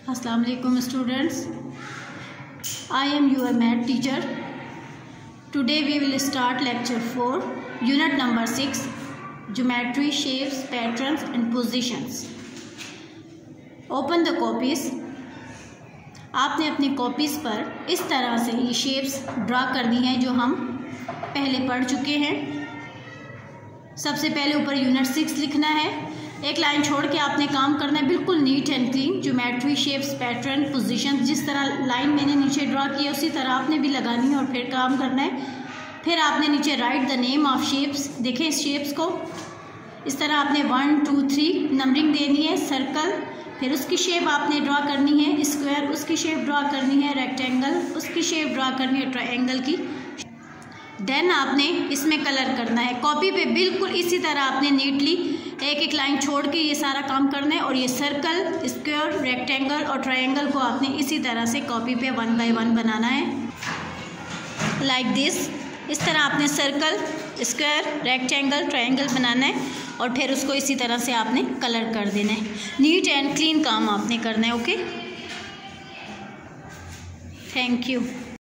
Assalamu alaikum students. I am your math teacher. Today we will start lecture 4, unit number 6, geometry, shapes, patterns and positions. Open the copies. आपने अपनी copies पर इस तरह से ये shapes draw करनी है जो हम पहले पढ़ चुके हैं। सबसे पहले ऊपर यूनिट 6 लिखना है। एक लाइन छोड़ के आपने काम करना है, बिल्कुल neat and clean. Geometry, shapes, pattern, position, जिस तरह लाइन मैंने नीचे ड्रा की है उसी तरह आपने भी लगानी है और फिर काम करना है। फिर आपने नीचे write the name of shapes. देखें इस शेप्स को, इस तरह आपने 1 2 3 नंबरिंग देनी है। सर्कल, फिर उसकी शेप आपने ड्रा करनी है। स्क्वायर, उसकी शेप ड्रा करनी है। रेक्टेंगल, उसकी शेप ड्रा करनी है ट्रायंगल की। देन आपने इसमें कलर करना है। कॉपी पे बिल्कुल इसी तरह आपने नीटली एक एक लाइन छोड़ के ये सारा काम करना है। और ये सर्कल, स्क्वायर, रेक्टेंगल और ट्रायंगल को आपने इसी तरह से कॉपी पे 1 बाय 1 बनाना है, लाइक दिस। इस तरह आपने सर्कल, स्क्वायर, रेक्टेंगल, ट्रायंगल बनाना है और फिर उसको इसी तरह से आपने कलर कर देना है। नीट एंड क्लीन काम आपने करना है। Okay, thank you.